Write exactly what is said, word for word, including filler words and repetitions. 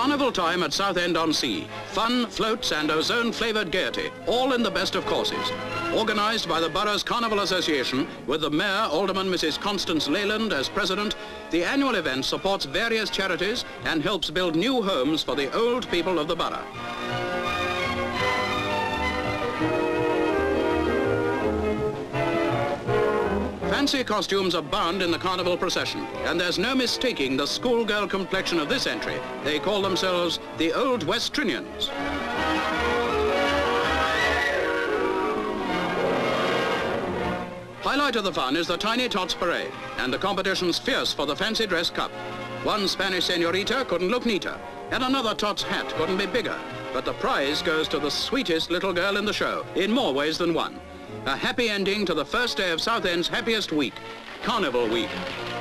Carnival time at Southend-on-Sea. Fun, floats and ozone-flavoured gaiety, all in the best of courses. Organised by the Borough's Carnival Association, with the Mayor, Alderman Missus Constance Leyland as President, the annual event supports various charities and helps build new homes for the old people of the Borough. Fancy costumes abound in the carnival procession, and there's no mistaking the schoolgirl complexion of this entry. They call themselves the Old Westrinians. Highlight of the fun is the Tiny Tots Parade, and the competition's fierce for the Fancy Dress Cup. One Spanish senorita couldn't look neater, and another Tots hat couldn't be bigger, but the prize goes to the sweetest little girl in the show, in more ways than one. A happy ending to the first day of Southend's happiest week, Carnival Week.